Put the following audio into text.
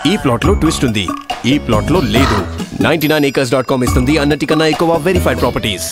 ఈ ప్లాట్ లో ట్విస్ట్ ఉంది, ఈ ప్లాట్ లో లేదు. 99acres.com ఇస్తుంది అన్నిటికన్నా ఎక్కువ వెరిఫైడ్ ప్రాపర్టీస్.